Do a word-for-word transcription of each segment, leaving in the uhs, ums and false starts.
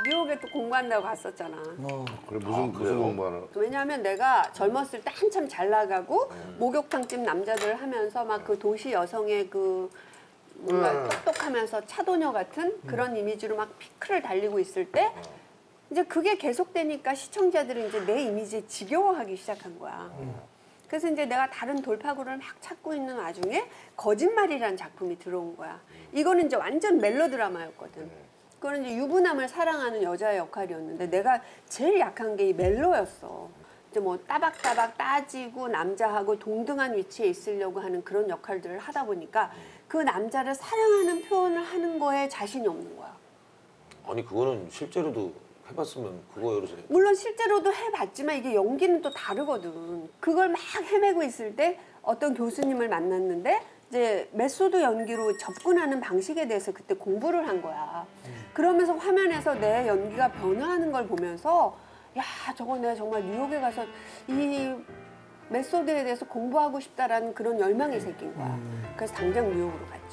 뉴욕에 또 공부한다고 갔었잖아. 어. 그래 무슨 아, 무슨 공부하는? 왜냐하면 내가 젊었을 때 한참 잘 나가고 음. 목욕탕집 남자들 하면서 막 그 도시 여성의 그 뭔가 음. 똑똑하면서 차도녀 같은 그런 이미지로 막 피크를 달리고 있을 때 이제 그게 계속되니까 시청자들은 이제 내 이미지에 지겨워하기 시작한 거야. 음. 그래서 이제 내가 다른 돌파구를 막 찾고 있는 와중에 거짓말이라는 작품이 들어온 거야. 이거는 이제 완전 멜로드라마였거든. 그거는 이제 유부남을 사랑하는 여자의 역할이었는데 내가 제일 약한 게 이 멜로였어. 이제 뭐 따박따박 따지고 남자하고 동등한 위치에 있으려고 하는 그런 역할들을 하다 보니까 그 남자를 사랑하는 표현을 하는 거에 자신이 없는 거야. 아니 그거는 실제로도 해봤으면 그거 여기서 물론 실제로도 해봤지만 이게 연기는 또 다르거든. 그걸 막 헤매고 있을 때 어떤 교수님을 만났는데 이제 메소드 연기로 접근하는 방식에 대해서 그때 공부를 한 거야. 그러면서 화면에서 내 연기가 변화하는 걸 보면서 야 저거 내가 정말 뉴욕에 가서 이 메소드에 대해서 공부하고 싶다라는 그런 열망이 생긴 거야. 그래서 당장 뉴욕으로 갔지.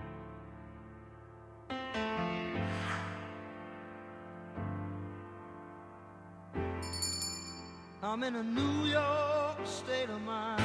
I'm in a New York state of mind.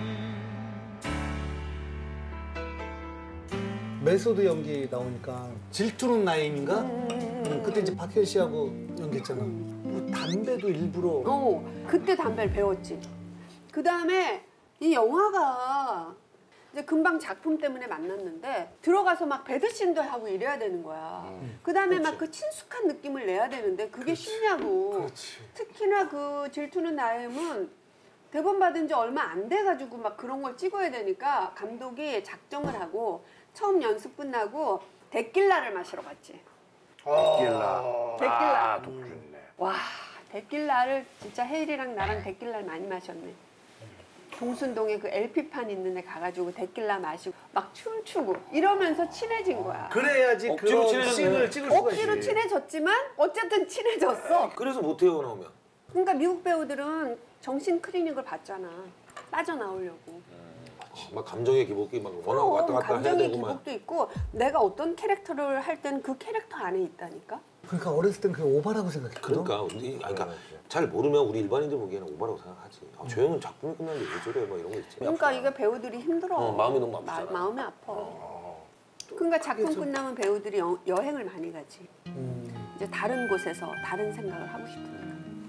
메소드 연기 나오니까 질투는 나임인가? 음, 음, 그때 이제 박해일 씨하고 연기했잖아. 뭐 담배도 일부러. 어, 그때 담배를 배웠지. 그 다음에 이 영화가 이제 금방 작품 때문에 만났는데 들어가서 막 배드신도 하고 이래야 되는 거야. 음. 그 다음에 막 그 친숙한 느낌을 내야 되는데 그게 그렇지. 쉽냐고. 그렇지. 특히나 그 질투는 나임은 대본 받은 지 얼마 안 돼가지고 막 그런 걸 찍어야 되니까 감독이 작정을 하고 처음 연습 끝나고 데킬라를 마시러 갔지. 데킬라. 데킬라. 아, 독주네. 와, 데킬라를 진짜 혜일이랑 나랑 데킬라를 많이 마셨네. 동순동에 그 엘피판 있는 데 가가지고 데킬라 마시고 막 춤추고 이러면서 친해진 거야. 그래야지 억지로 그런 친해졌네. 씬을 찍을 수가 억지로 있지. 친해졌지만 어쨌든 친해졌어. 그래서 못해요 나오면. 그러니까 미국 배우들은 정신 클리닉을 받잖아. 빠져나오려고. 막 감정의 기복이 막 워낙 왔다 갔다 해야 감정의 되고만. 기복도 있고 내가 어떤 캐릭터를 할 때는 그 캐릭터 안에 있다니까. 그러니까 어렸을 땐 그게 오바라고 생각했거든. 그러니까 우리 아니, 그러니까 잘 모르면 우리 일반인들 보기에는 오바라고 생각하지. 아, 저 형은 작품이 끝났는데 왜 저래? 막 이런 거 있지. 그러니까 아프잖아. 이게 배우들이 힘들어. 어, 마음이 너무 아프잖아. 마, 마음이 아파. 그러니까 작품 끝나면 배우들이 여, 여행을 많이 가지. 음. 이제 다른 곳에서 다른 생각을 하고 싶으니까.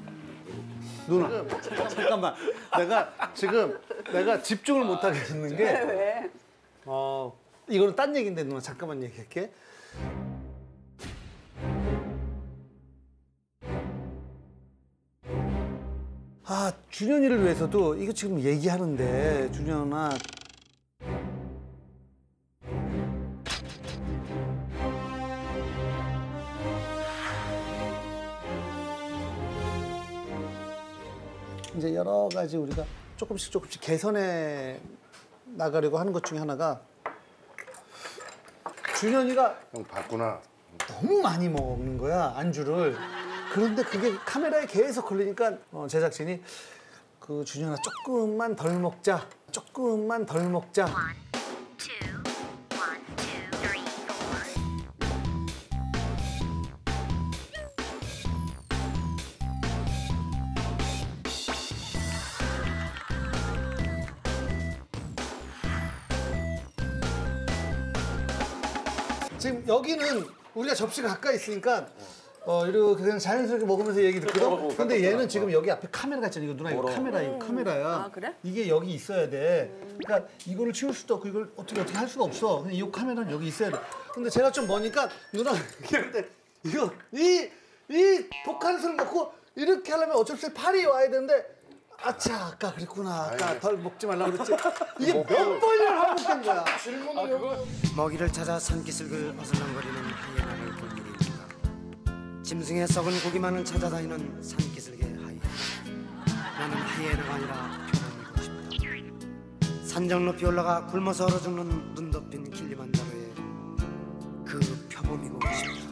누나 잠깐만. 내가 지금 내가 집중을 못 하겠는 게. 왜 왜? 어 이거는 딴 얘기인데 누나 잠깐만 얘기할게. 아 준현이를 위해서도 이거 지금 얘기하는데 준현아. 이제 여러 가지 우리가 조금씩 조금씩 개선해 나가려고 하는 것 중에 하나가 준현이가 형 봤구나. 너무 많이 먹는 거야 안주를. 그런데 그게 카메라에 계속 걸리니까 어, 제작진이 그 준현아 조금만 덜 먹자, 조금만 덜 먹자. 지금 여기는 우리가 접시가 가까이 있으니까 어 이렇게 그냥 자연스럽게 먹으면서 얘기 듣거든. 근데 얘는 지금 여기 앞에 카메라가 있잖아. 이거 누나 이거 카메라 이거 카메라야. 아, 그래? 이게 여기 있어야 돼. 그러니까 이거를 치울 수도 없고 이걸 어떻게 어떻게 할 수가 없어. 근데 이 카메라는 여기 있어야 돼. 근데 제가 좀 머니까 누나 이럴 때 이거 이 이 독한 술 먹고 이렇게 하려면 어쩔 수 없이 팔이 와야 되는데 아차 아까 그랬구나. 아까 덜 먹지 말라고 그랬지. 이게 몇 번을 반복된 거야. 질문을 아, 먹이를 찾아 산기슭을 어슬렁거리는 하이에나를 볼 일이 있는가. 짐승의 썩은 고기만을 찾아다니는 산기슭의 하이에나. 나는 하이에나가 아니라 표범이고 싶다. 산정 높이 올라가 굶어서 얼어 죽는 눈 덮인 킬리만자로의 그 표범이고 싶다.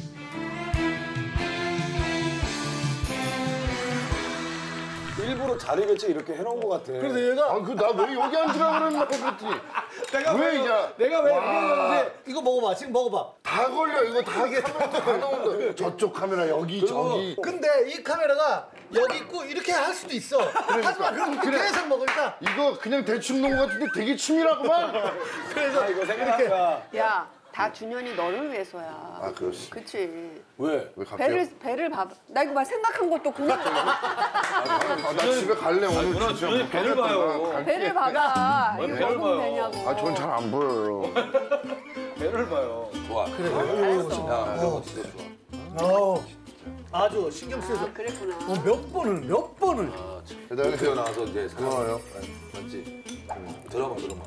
일부러 자리 배치 이렇게 해놓은 것 같아. 그래서 얘가 아, 그 나 왜 여기 앉으라 그랬나 그랬더니 내가 왜 왜 이제 내가 왜 이랬는데 이거 먹어봐. 지금 먹어봐. 다 걸려 이거 다 이게 다 나온다. 저쪽 카메라 여기 저기. 근데 이 카메라가 여기 있고 이렇게 할 수도 있어. 하지만 그럼 그래. 계속 먹으니까 이거 그냥 대충 놓은 것 같은데 되게 치밀하구만. 그래서 이거 이렇게 생각하니까. 야, 다 준현이 너를 위해서야. 아 그렇지. 그치. 왜? 왜 갑자기? 배를 배를 봐봐. 나 이거 막 생각한 것도 고마워. 아, 나 집에 갈래 오늘 누나, 진짜. 누나 못 배를 가겠다, 봐요. 나 갈게. 배를 봐봐. 왜 이거 배를 먹으면 봐요? 되냐고. 아 전 잘 안 보여요. 배를 봐요. 좋아. 그래. 알았어. 야, 이거 진짜 좋아. 어, 아주 신경 쓰여서 아, 그랬구나. 어, 몇 번을 몇 번을. 아, 참. 그다음에 태어 나와서 이제 고마워요. 맞지? 응. 드라마 드라마.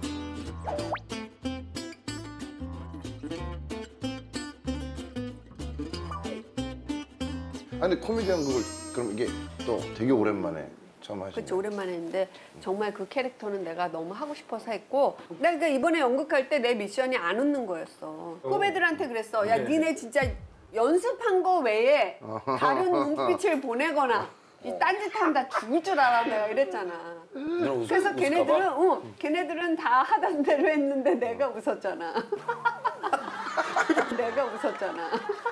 아니 코미디언 그걸 그럼 이게 또 되게 오랜만에 처음 하신 그치 거예요? 오랜만에 했는데 정말 그 캐릭터는 내가 너무 하고 싶어서 했고 내가 그러니까 이번에 연극할 때 내 미션이 안 웃는 거였어. 후배들한테 그랬어. 야 니네 진짜 연습한 거 외에 다른 눈빛을 보내거나 이 딴짓하면 다 죽을 줄 알아 내가 이랬잖아. 누나 웃, 그래서 웃을까 걔네들은 봐? 어, 걔네들은 다 하던 대로 했는데 내가 웃었잖아. 내가 웃었잖아.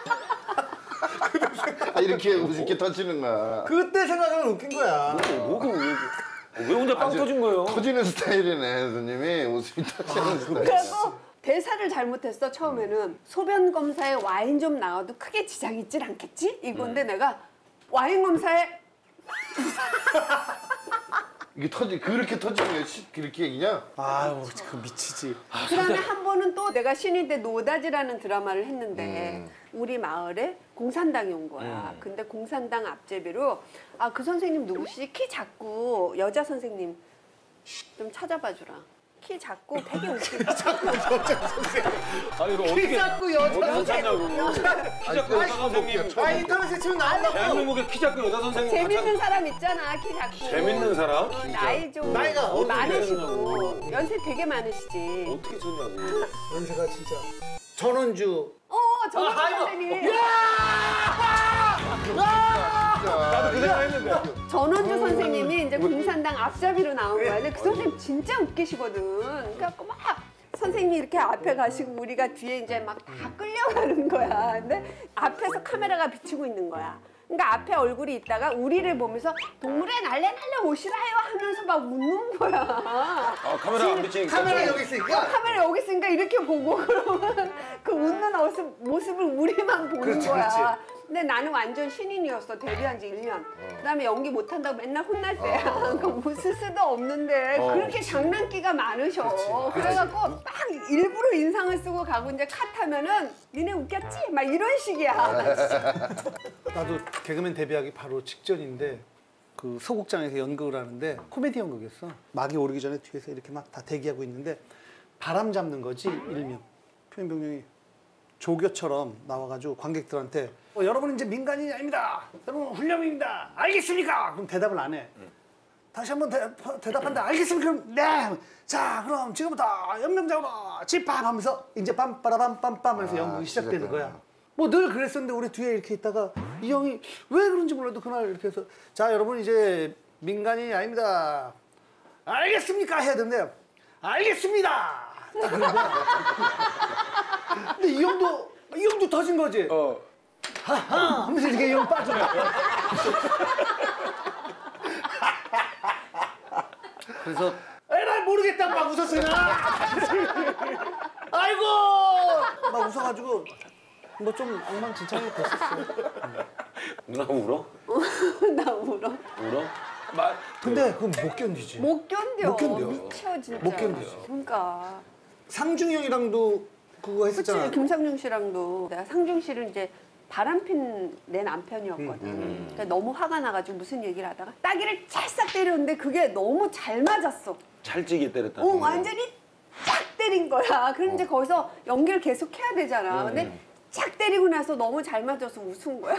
아 이렇게 이렇게 터지는 거야. 그때 생각하면 웃긴 거야. 뭐가 왜, 왜 혼자 빵 아주 터진 거예요? 터지는 스타일이네 선생님이 웃음이 터지는 스타일. 그래서 대사를 잘못했어 처음에는. 소변 검사에 와인 좀 나와도 크게 지장 있질 않겠지? 이건데 내가 와인 검사에 이게 터지 그렇게 터지는 거야. 시- 그렇게 그냥. 아유, 그 미치지. 그다음에 한 번은 또 내가 신인 때 노다지라는 드라마를 했는데 우리 마을에 공산당이 온 거야. 근데 공산당 앞제비로 아 그 선생님 누구시? 키 작고 여자 선생님 좀 찾아봐 주라. 키 작고 되게 웃기고 아니 이거 키 어떻게 작고 여자 어디서 찾냐고. 키 작고 여자 선생님. 아 인터넷에 치면 나온다고. 대한민국에 키 작고 여자 선생님. 재밌는 사람 있잖아. 키 작고 재밌는 사람? 어, 나이 좀 나이가 어떻게 많으시고 연세 되게 많으시지. 어떻게 찾냐고. 연세가 진짜 전원주. 어 정말 아, 아이고. 선생님. 나도 그 생각 했는데. 전원주 선생님이 이제 공산당 앞잡이로 나온 거야. 근데 그 선생님 진짜 웃기시거든. 그래갖고 막 선생님이 이렇게 앞에 가시고 우리가 뒤에 이제 막 다 끌려가는 거야. 근데 앞에서 카메라가 비치고 있는 거야. 그러니까 앞에 얼굴이 있다가 우리를 보면서 동물에 날래 날래 오시라요 하면서 막 웃는 거야. 아 카메라 안 비치니까. 카메라 여기 있으니까. 카메라 여기 있으니까 이렇게 보고 그러면 그 웃는 모습, 모습을 우리만 보는 그렇지, 거야. 그렇지. 근데 나는 완전 신인이었어. 데뷔한 지 일 년. 그다음에 연기 못한다고 맨날 혼날 때야. 그 웃을 수도 없는데 그렇게 장난기가 많으셔. 그래갖고 딱 일부러 인상을 쓰고 가고 이제 컷하면은 니네 웃겼지? 막 이런 식이야. 나도 개그맨 데뷔하기 바로 직전인데 그 소극장에서 연극을 하는데 코미디 연극이었어. 막이 오르기 전에 뒤에서 이렇게 막 다 대기하고 있는데 바람 잡는 거지 일명. 표현병력이 조교처럼 나와가지고 관객들한테 어, 여러분 이제 민간인이 아닙니다. 여러분 훈련입니다. 알겠습니까? 그럼 대답을 안 해. 다시 한번 대, 대답한다. 알겠습니까? 그럼 네. 자 그럼 지금부터 연명장으로 집합하면서 이제 빰빠라빰빰빰 하면서 연극이 시작되는 거야. 뭐 늘 그랬었는데 우리 뒤에 이렇게 있다가 이 형이 왜 그런지 몰라도 그날 이렇게 해서 자 여러분 이제 민간인이 아닙니다. 알겠습니까? 해야 되는데 알겠습니다. 딱 그런 거야. 근데 이 형도 이 형도 터진 거지. 어. 하하 하면서 이렇게 이 형 빠져나. 그래서 에라 모르겠다 막 웃었어요. 아이고 막 웃어가지고 뭐 좀 엉망진창이 됐었어. 누나 울어? 나 울어. 울어? 말. 근데 그건 못 견디지. 못 견뎌. 못 견뎌. 미쳐 진짜. 못 견디지. 그러니까. 상중이 형이랑도 그거 그치 했었잖아. 김상중 씨랑도 내가 상중 씨를 이제 바람핀 내 남편이었거든. 그러니까 너무 화가 나가지고 무슨 얘기를 하다가 따기를 찰싹 때렸는데 그게 너무 잘 맞았어. 찰지게 때렸다. 어 완전히 쫙 때린 거야. 그럼 이제 거기서 연기를 계속 해야 되잖아. 근데 쫙 때리고 나서 너무 잘 맞아서 웃은 거야.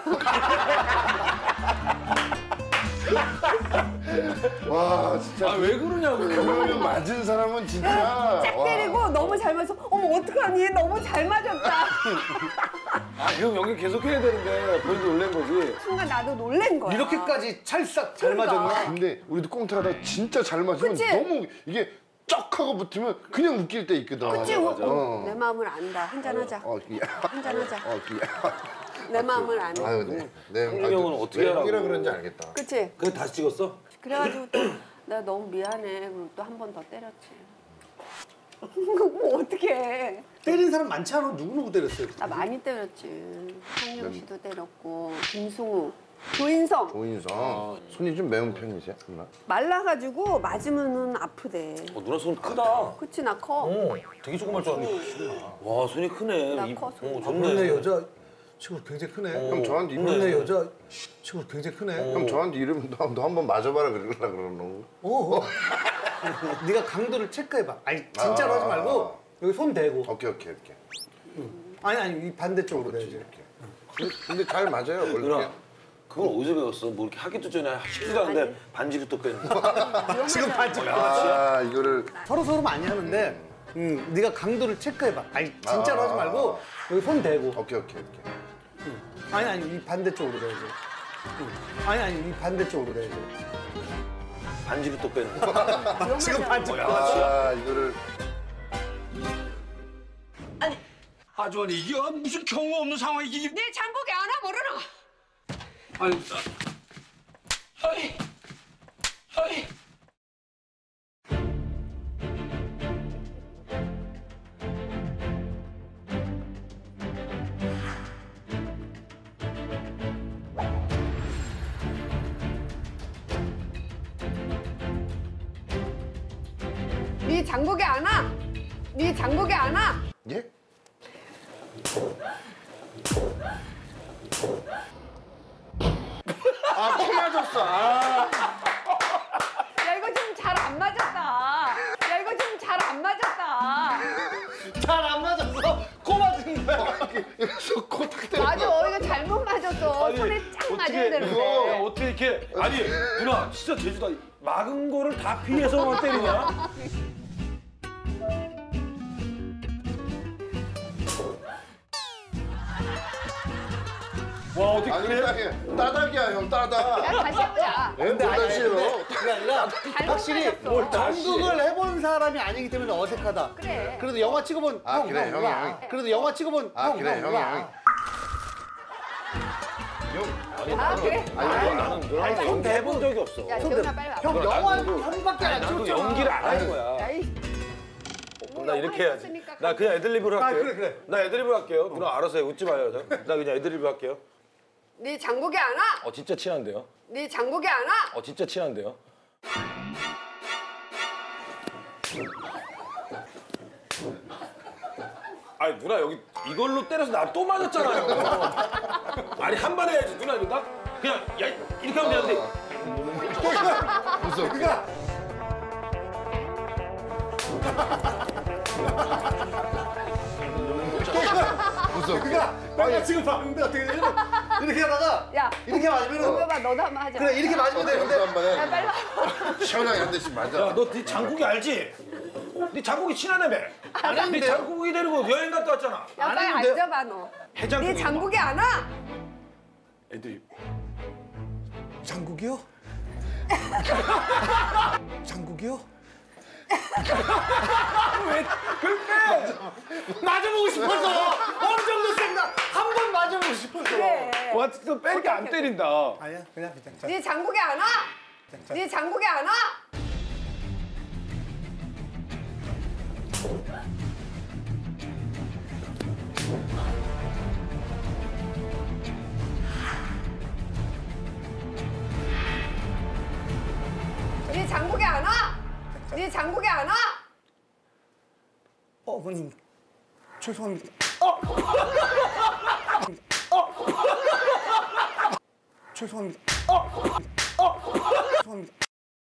와 진짜. 아 왜 그러냐고. 그거를 맞은 사람은 진짜. 쫙 때리고 너무 잘 맞아서 어머 어떡하니 너무 잘 맞았다. 아 그럼 연기 계속 해야 되는데 본인도 놀란 거지. 순간 나도 놀란 거야. 이렇게까지 찰싹 잘 그러니까. 맞았나? 근데 우리도 꽁트하다 진짜 잘 맞으면 그치? 너무 이게 쩍 하고 붙으면 그냥 웃길 때 있거든. 그치? 맞아, 맞아. 어, 내 마음을 안다. 한잔하자. 어, 기- 한잔하자. 어, 기- 내 마음을 안 해. 아유, 네. 네. 형님 형은 어떻게 왜 하라고? 형이라 그런지 알겠다. 그치? 그래 다시 찍었어? 그래가지고 또 나 너무 미안해. 그리고 또 한 번 더 때렸지. 뭐 어떻게 해. 때린 사람 많지 않아? 누구누구 때렸어요? 나 많이 때렸지. 황영 씨도 때렸고 김승우, 조인성. 조인성 손이 좀 매운 편이세요? 누나? 말라가지고 맞으면은 아프대. 어, 누나 손 크다. 그치 나 커. 어, 되게 조그만 줄 알았는데. 와 손이 크네. 나 이- 커, 손이. 어, 아, 좋네. 원래 여자 친구 굉장히 크네. 어. 형 저한테 원래 이름 여자 친구 굉장히 크네. 형 저한테 이름 너 한 번 맞아봐라 그러려 그러는 거. 어. 어. 네가 강도를 체크해봐. 아니 진짜로 아. 하지 말고 여기 손 대고. 오케이 오케이 오케이. 아니 아니 이 반대쪽으로 그렇지 대야지. 이렇게. 근데 잘 맞아요 원래. 누나 그걸 어디서 배웠어? 뭐 이렇게 하기도 전에 시키지도 않는데 반지를 또 뺐네. 지금 반지. 아 이거를 서로 서로 많이 하는데 음, 네가 강도를 체크해봐. 아니 진짜로 아. 하지 말고 여기 손 대고. 오케이 오케이 오케이. 아니 아니 이 반대쪽으로 대야지. 아니 아니 이 반대쪽으로 대야지. 반지를 또 뺐네. 지금 반지. 아 이거를 아주머니 이게 무슨 경우 없는 상황이지? 네 장국이 아나 모르나? 아니, 아, 아이, 아이. 네 장국이 안 와. 네 장국이 안 와. 예? 아, 코 맞았어. 아. 야 이거 좀 잘 안 맞았다. 야 이거 좀 잘 안 맞았다. 잘 안 맞았어. 코 맞은 거야. 그래서 코딱 때려. 맞아 이거 잘못 맞았어. 손에 쫙 맞아야 되는데. 어떻게 이렇게 아니 누나 진짜 제주다 막은 거를 다 피해서만 때리냐? 와 어떻게 아니, 그래? 따닥이야. 따닥이야, 형, 따닥. 야 다시 해보자. 예, 뭐다 싫어. 그게 아니라 잘못 확실히 맞았어. 전국을 해본 사람이 아니기 때문에 어색하다. 그래. 그래도 영화 찍어본 아, 형, 그래, 형, 형이, 와. 형이. 그래도 영화 찍어본 아, 형, 그래, 형, 형이, 와. 형이. 아 그래? 아니, 나는 누나랑 연기 해본 적이 없어. 야 재훈아 빨리 와봐. 형 그래, 영화 나도- 형밖에 안 나도 찍었잖아. 연기를 안 하는 거야. 야, 이- 나 이렇게 해야지. 했으니까 나 그냥 애드립으로 아, 할게요. 그래, 그래. 나 애드립으로 할게요. 누나 알아서 해. 웃지 마요. 나 그냥 애드립으로 할게요. 네 장국이 안 와. 어 진짜 친한데요? 네 장국이 안 와. 어 진짜 친한데요? 아니 누나 여기 이걸로 때려서 나 또 맞았잖아요. 아니 한 번 해야지 누나 이거 나 그냥 야 이렇게 하면 되는데 무서워. 그러니까 무서워. 그러니까 내가 지금 봤는데 어떻게 되냐면 이렇게 하다가 야 이렇게 맞으면은 동료봐 너도 한번 하자. 그래 이렇게 맞으면 되는데 형도 한번 야 해. 빨리 와. 시원하게 한 대씩 맞아. 야너 네 장국이 알지? 네 장국이 친하다며? 네 장국이 데리고 여행 갔다 왔잖아. 야 빨리 했는데? 앉아봐 너. 해장국이 네 장국이 안 와. 애드립. 장국이요? 장국이요? 맞아보고 싶었어. 어느 정도 센다. 한 번 맞아보고 싶었어. 그래. 와 진짜 빼니까 안 때린다. 아니야 그냥 그냥. 자. 네 장국이 안 와. 네 장국이 안 와. 네 장국이 안 와. 네 장국이 안 와. 어머님 죄송합니다. 죄송합니다. 죄송합니다.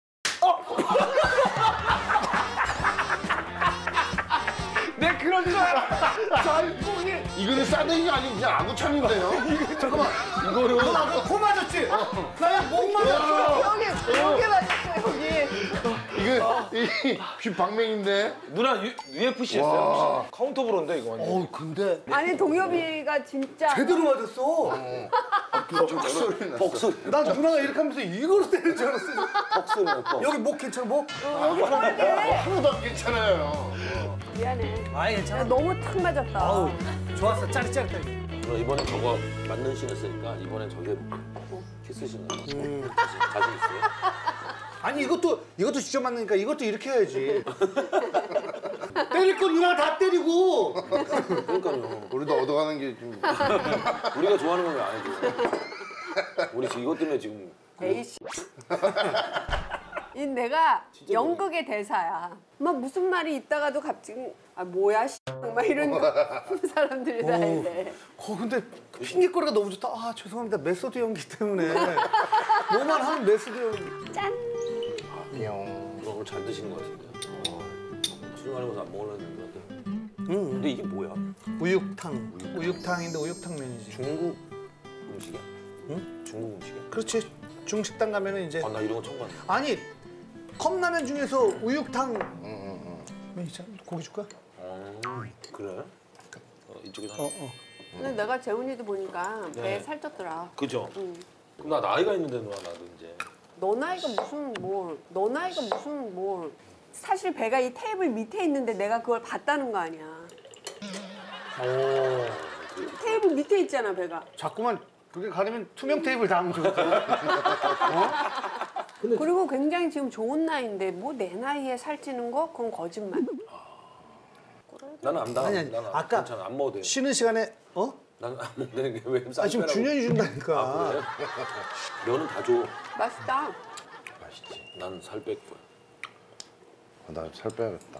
내 그런 줄 알아. 장국이 이거는 싸대기가 아니고 그냥 아구창인데요. 잠깐만 이거를 코 맞았지? 나야 목 맞았어. 여기 여기 맞았어 여기. 이거 이 귓방맹인데. 누나 유, 유에프씨 했어요? 혹시? 카운터 브로인데 이거 완전. 어우 근데 아니 동엽이가 진짜 제대로 맞았어. 벅소리 났어. 복수. 난 누나가 이렇게 하면서 이걸 때릴 줄 알았어. 복수 뭐. 여기 목 괜찮아 목? 여기 편하게 하나도 안 괜찮아요. 미안해. 아이 야, 괜찮아. 너무 탁 맞았다. 아우 좋았어 짜릿짜릿해. 누나 이번에 저거 맞는 씬 했으니까 이번에 저게 키스신 거. 음. 자신, 자신 있어요? 아니 이것도 이것도 직접 맞으니까 이것도 이렇게 해야지. 때릴 건 누나가 다 때리고. 그러니까요. 우리도 얻어가는 게 좀. 우리가 좋아하는 건 왜 안 해줘? 우리 지금 이것 때문에 지금 에이씨. 이 내가 연극의 대사야. 막 무슨 말이 있다가도 갑자기 아 뭐야 씨. 막 이런 사람들이 다 이래. 어 근데 핑계거리가 너무 좋다. 아 죄송합니다 메소드 연기 때문에 뭐만 하면 메소드 연기. 짠. 누나 오늘 잘 드신 것 같은데. 술 마시면서 안 먹으려는데. 응. 근데 이게 뭐야? 우육탕. 우육탕인데 우육탕면이지. 중국 음식이야? 응? 중국 음식이야? 그렇지. 중식당 가면은 이제 아 나 이런 거 처음 봤네. 아니 컵라면 중에서 우육탕 면 있잖아. 고기 줄까? 어 그래? 어, 이쪽에서. 어 어. 근데 내가 재훈이도 보니까 네. 배 살쪘더라. 그죠? 응. 그럼 나 나이가 있는데 누나 나도 이제. 너 나이가 무슨 뭘? 너 나이가 무슨 뭘? 사실 배가 이 테이블 밑에 있는데 내가 그걸 봤다는 거 아니야. 오. 테이블 밑에 있잖아 배가. 자꾸만 그게 가리면 투명 테이블 담으면 좋겠다. 그리고 굉장히 지금 좋은 나이인데 뭐 내 나이에 살찌는 거? 그건 거짓말. 나는 안 당. 아니, 아니, 나는 아까 괜찮아 안 먹어도 돼. 쉬는 시간에 어? 나는 안 먹는 게 왜? 아 지금 준현이 준다니까. 아, 그래? 면은 다 줘. 맛있다. 맛있지. 난 살 뺄 거야. 나 살 빼야겠다.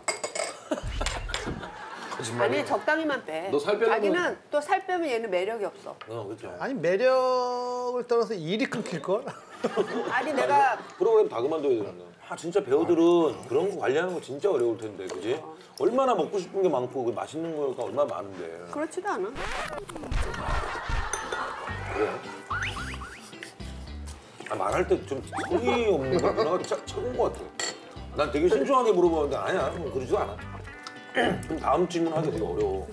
아니 적당히만 빼. 너살 빼려면- 자기는 또 살 빼면 얘는 매력이 없어. 어 그렇죠. 아니 매력을 떠나서 일이 끊길 걸? 아니 내가 프로그램 다 그만둬야 되는데. 아 진짜 배우들은 그런 거 관리하는 거 진짜 어려울 텐데, 그지? 얼마나 먹고 싶은 게 많고 그 맛있는 거가 얼마나 많은데. 그렇지도 않아. 그래? 아, 말할 때 좀 성의 없는 거 누나가 진짜 최고인 것 같아. 난 되게 신중하게 물어보는데 아니야, 뭐 그러지도 않아. 그럼 다음 질문 하기 되게 어려워.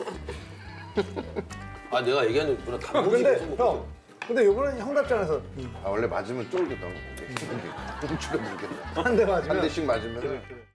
아 내가 얘기하는 누나 단무지 근데 계속 형 먹거든. 근데 요번엔 형 답장에서 아 원래 맞으면 쫄깃하고. 훔치려 물겠다. 한 대 맞으면 한 대씩 맞으면.